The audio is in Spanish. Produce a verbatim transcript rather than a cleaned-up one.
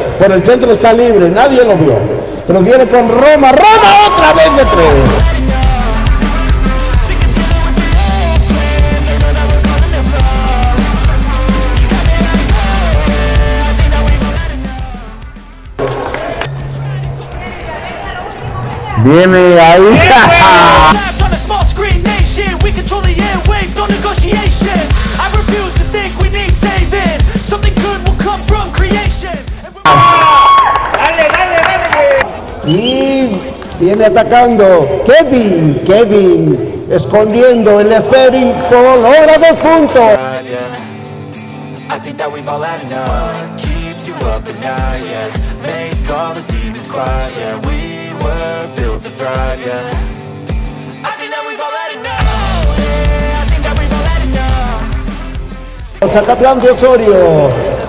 tres. Por el centro está libre, nadie lo vio. Pero viene con Roma. ¡Roma otra vez de tres! Viene ahí. Y viene atacando Kevin, Kevin, escondiendo el esférico, logra dos puntos. Acatlan de Osorio,